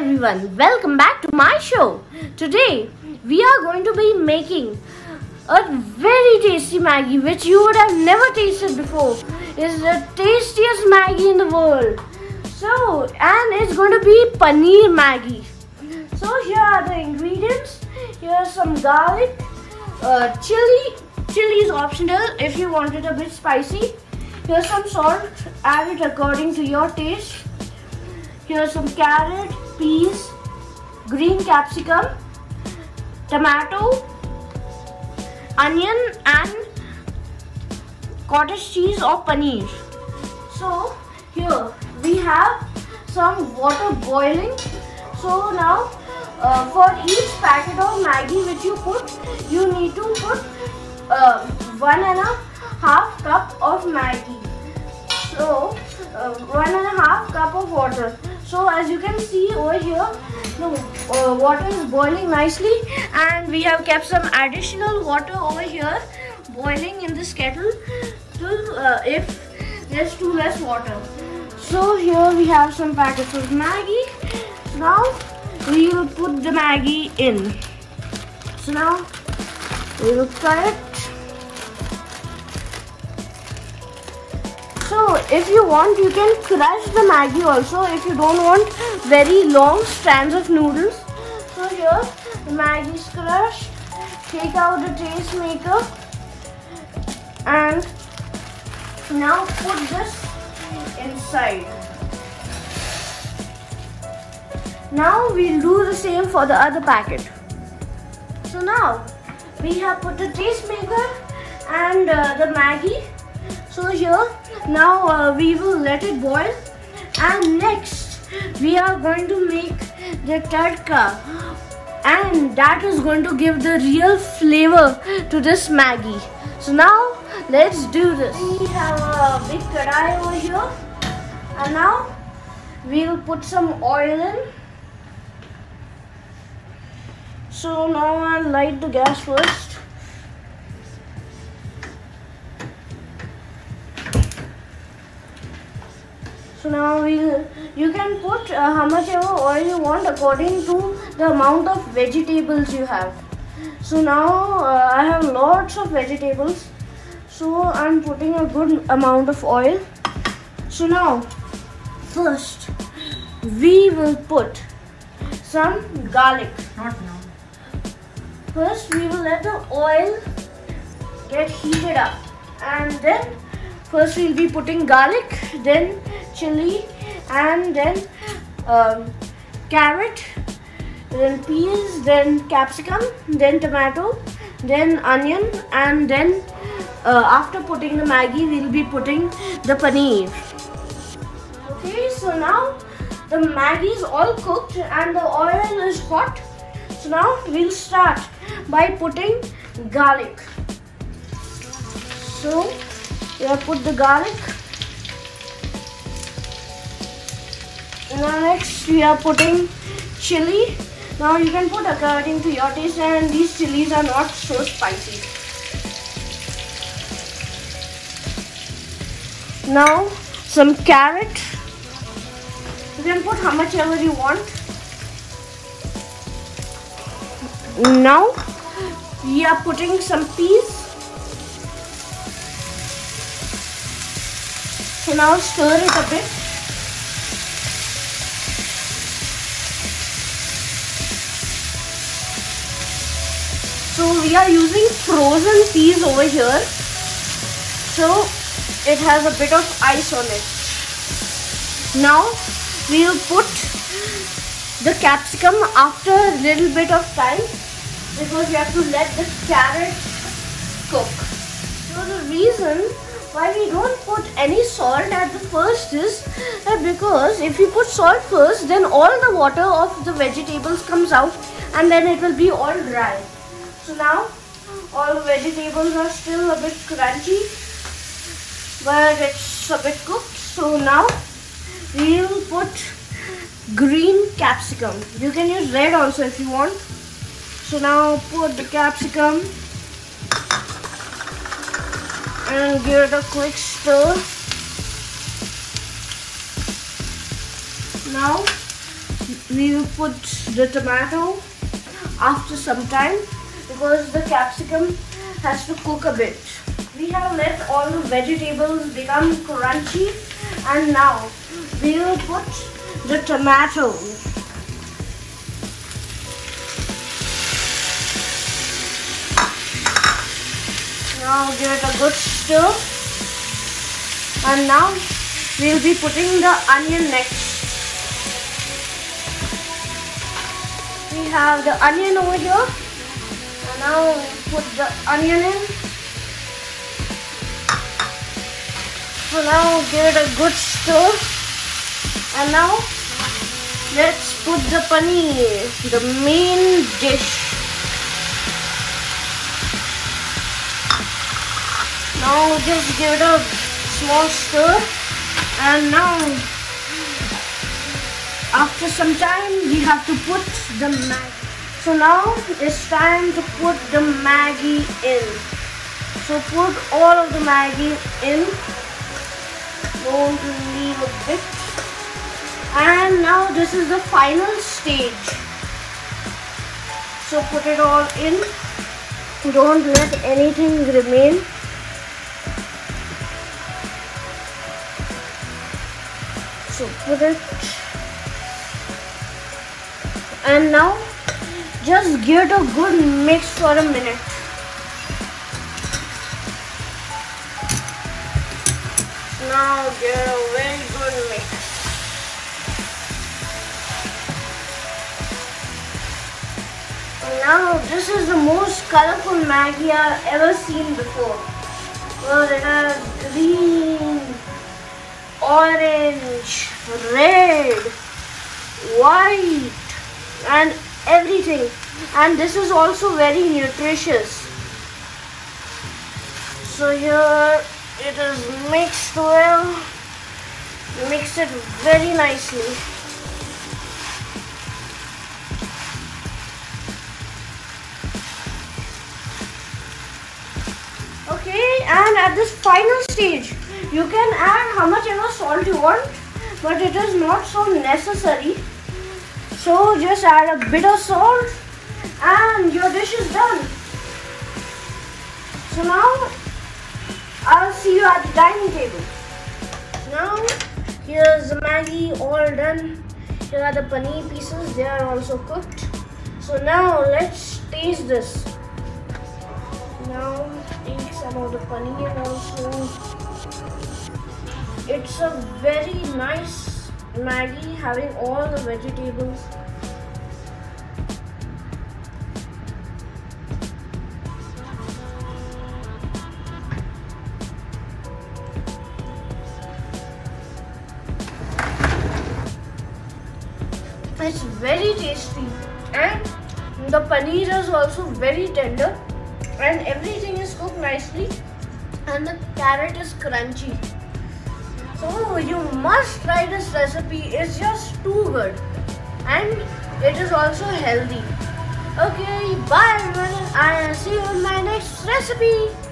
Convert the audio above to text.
everyone, welcome back to my show. Today we are going to be making a very tasty Maggi which you would have never tasted before. It's the tastiest Maggi in the world. And it's going to be Paneer Maggi. So here are the ingredients. Here's some garlic, chili. Chili is optional if you want it a bit spicy. Here's some salt, add it according to your taste. Here's some carrot, peas, green capsicum, tomato, onion and cottage cheese or paneer. So here we have some water boiling. So now for each packet of Maggi which you put, you need to put 1.5 cup of Maggi. So 1.5 cup of water. So as you can see over here, the water is boiling nicely, and we have kept some additional water over here boiling in this kettle to if there's too less water. So here we have some packets of Maggi. Now we will put the Maggi in. So now we will cut it. So if you want, you can crush the Maggi also if you don't want very long strands of noodles. So here the Maggi is crushed. Take out the taste maker and now put this inside. Now we'll do the same for the other packet. So now we have put the taste maker and the Maggi. So here now we will let it boil, and next we are going to make the tadka, and that is going to give the real flavor to this Maggi. So now let's do this. We have a big kadai over here, and now we will put some oil in. So now I'll light the gas first. So now you can put how much ever oil you want according to the amount of vegetables you have. So now I have lots of vegetables, so I'm putting a good amount of oil. So now first we will put some garlic. Not now. First we will let the oil get heated up, and then first we'll be putting garlic, then chili, and then carrot, then peas, then capsicum, then tomato, then onion, and then after putting the Maggi, we'll be putting the paneer. Okay, so now the Maggi is all cooked and the oil is hot. So now we'll start by putting garlic. So we have put the garlic. Now next we are putting chili. Now you can put according to your taste, and these chilies are not so spicy. Now some carrot. You can put how much ever you want. Now we are putting some peas. So now stir it a bit. So we are using frozen peas over here, so it has a bit of ice on it. Now we will put the capsicum after a little bit of time, because we have to let the carrot cook. So the reason why we don't put any salt at the first is because if you put salt first, then all the water of the vegetables comes out and then it will be all dry. So now all the vegetables are still a bit crunchy, but it's a bit cooked. So now we will put green capsicum. You can use red also if you want. So now put the capsicum and give it a quick stir. Now we will put the tomato after some time because the capsicum has to cook a bit. We have let all the vegetables become crunchy and now we will put the tomato. Now give it a good stir. And now we will be putting the onion next. We have the onion over here. And now put the onion in. So now give it a good stir. And now let's put the paneer, the main dish. Now just give it a small stir. And now after some time we have to put the Maggi. So now it's time to put the Maggi in. So put all of the Maggi in. Don't leave a bit. And now this is the final stage. So put it all in. Don't let anything remain. So put it. And now just give it a good mix for a minute. Now give it a very good mix. Now this is the most colorful Maggi I've ever seen before. Well, it has green, orange, red, white and everything. And this is also very nutritious. So here it is mixed well. Mix it very nicely. Okay, and at this final stage, you can add how much ever salt you want, but it is not so necessary. So just add a bit of salt and your dish is done. So now I'll see you at the dining table. Now here's the Maggi all done. Here are the paneer pieces, they are also cooked. So now let's taste this. Now take some of the paneer also. It's a very nice Maggi having all the vegetables. It's very tasty and the paneer is also very tender and everything is cooked nicely and the carrot is crunchy. So you must try this recipe. It's just too good and it is also healthy. Okay, bye everyone. I'll see you in my next recipe.